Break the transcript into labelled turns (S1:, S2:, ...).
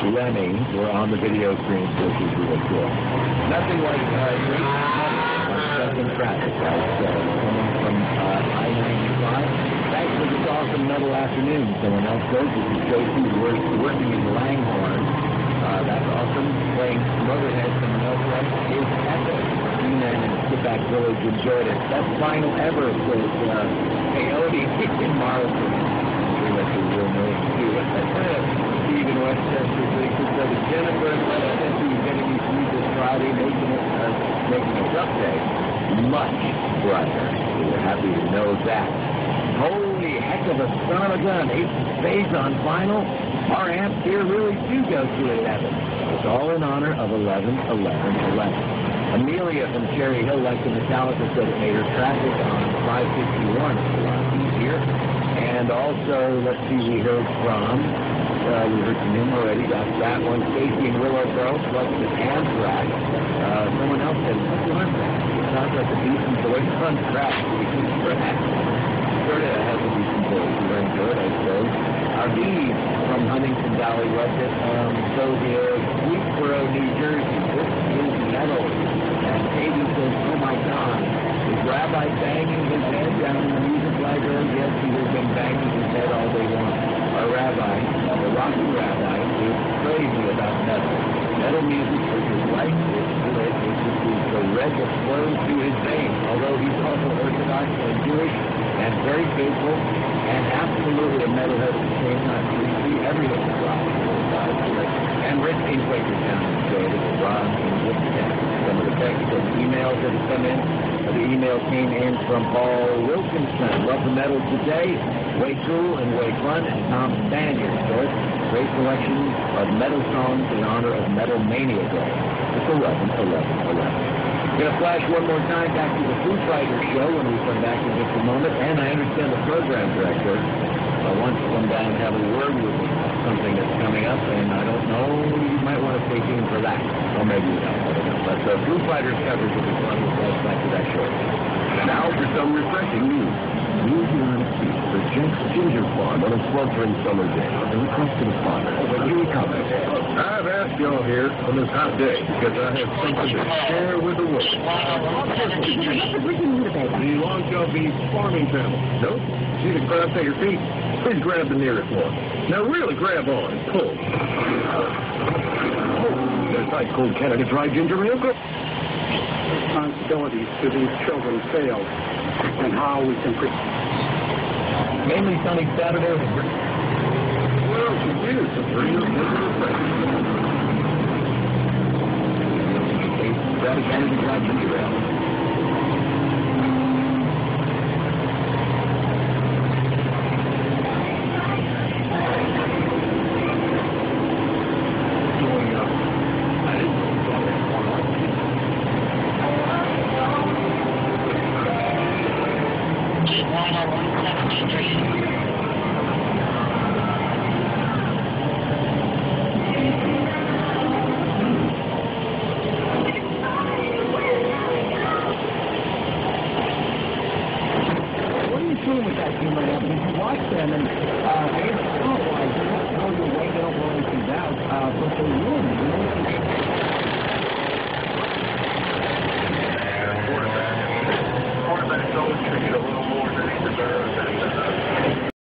S1: lemmings were on the video screen, which is really cool. Nothing like second traffic, right? Coming from I-95. Thanks for this awesome metal afternoon. Someone else goes. This is Josie, working in Langhorne. That's awesome. Playing Motorhead. Someone else right is Epic. Man in Skipback Village enjoyed it. Best final ever was Coyote in Marlton. That's a real name, too. Steve in Westchester, so the Jennifer in Westchester, you're getting these views this Friday, making a tough day much brighter. We're happy to know that. Holy heck of a son of a gun. 8 spades on final. Our amps here really do go to 11. It's all in honor of 11, 11, 11. Amelia from Cherry Hill, like the Metallica, said it made her traffic on 561 a lot easier. And also, let's see, we heard from him already. Got that one. Stacy in Willowboro, plus the Anthrax. Someone else said, what's the Anthrax? It sounds like a decent voice on track. Sort of has a decent voice. You're very good, I suppose. Arviz from Huntington Valley, loved it. So is Sweetsboro, New Jersey. This is metal. And Katie says, oh my God, is Rabbi banging his head down in the music library? Yes, he has been banging his head all day long. Our rabbi, the Rocky rabbi, is crazy about metal. Metal music is his life. It's the red that flows through his veins. Although he's also Orthodox and Jewish and very faithful and absolutely a metalhead at the same time. So you see everything is rock. And Rick in Quakertown enjoyed it. Ron in Woodstock. Some of the technical emails that have come in. The email came in from Paul Wilkinson. Love the metal today. Way cool and way fun. And Tom Spaniard says, great selection of metal songs in honor of Metal Mania Day. It's 11, 11, 11. We're going to flash one more time back to the Foo Fighters show when we come back in just a moment. And I understand the program director wants to come down and have a word with me on something that's coming up, and I don't know, you might want to stay tuned for that. Or maybe you don't, I don't know. But the Foo Fighters coverage will be fun. We'll flash back to that shortly.
S2: Now for some refreshing news. News you want to see for Jack's Ginger Farm on a sweltering summer day. The request to the farmer. But here he comes.
S3: I've asked y'all here on this hot day because I have something to share with the world. The Longchovy farming panel. Nope. See the crowd at your feet? Please grab the nearest one. Now really grab on and pull.
S2: There's ice cold Canada Dry Ginger Ale.
S4: Responsibilities to these children fail, and how we can
S1: mainly sunny Saturday.
S3: Well, it is a real
S1: That is Canada Dry Ginger Ale.